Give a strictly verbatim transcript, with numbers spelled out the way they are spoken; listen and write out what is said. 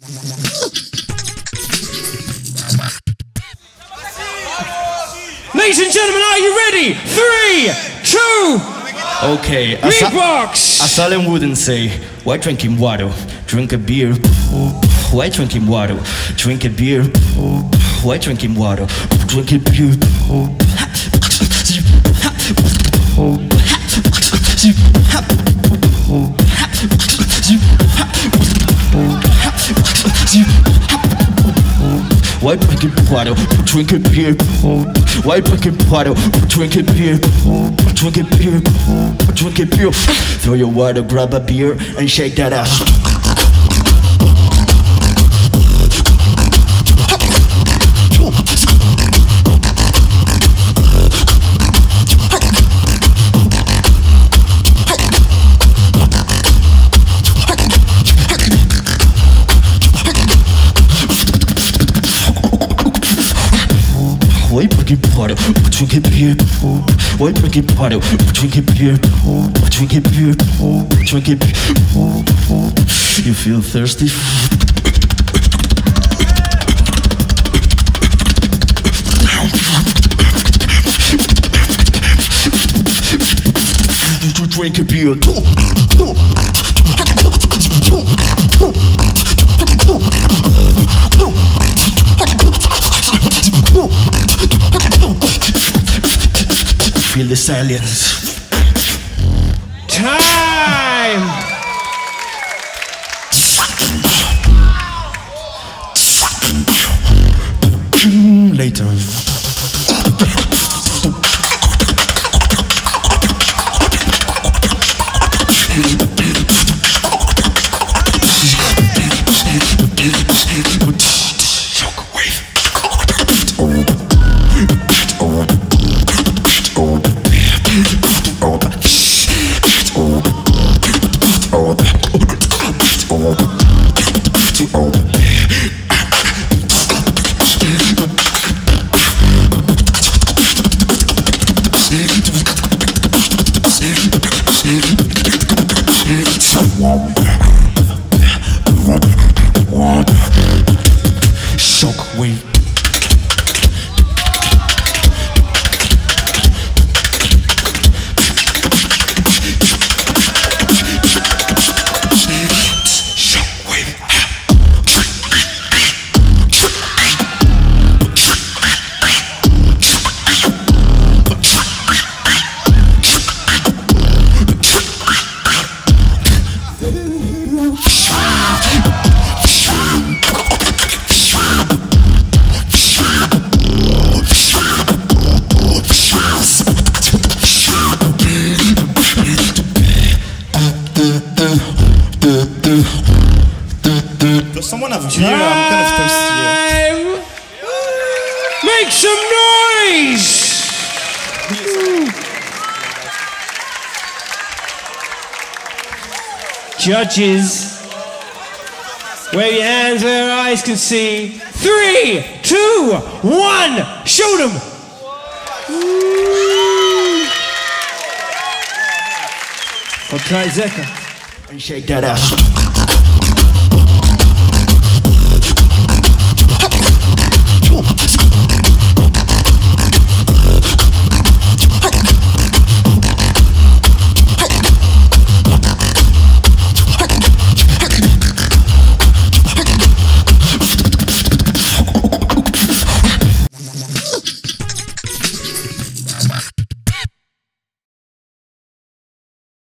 Ladies and gentlemen, are you ready? Three, two, okay. beatbox. As ALEM wouldn't say, why drinking water? Drink a beer. Why drinking water? Drink a beer. Why drinking water? Drink a beer. Why drinking water? Drink a beer. Why drinking water? Drink a beer. Drink a beer. Drink a beer. Throw your water, grab a beer, and shake that ass. Why drinking water? Drink a beer. Why drinking water? Drink a beer. Drink a beer. Drink a beer. You feel thirsty? Drink a beer. Feel the silence. Time. Later. Shockwave. Does someone have beer? I'm kind of thirsty. Make some noise! Judges, wave your hands where your eyes can see. Three, two, one, show them! I'll try Zekka. And shake that ass.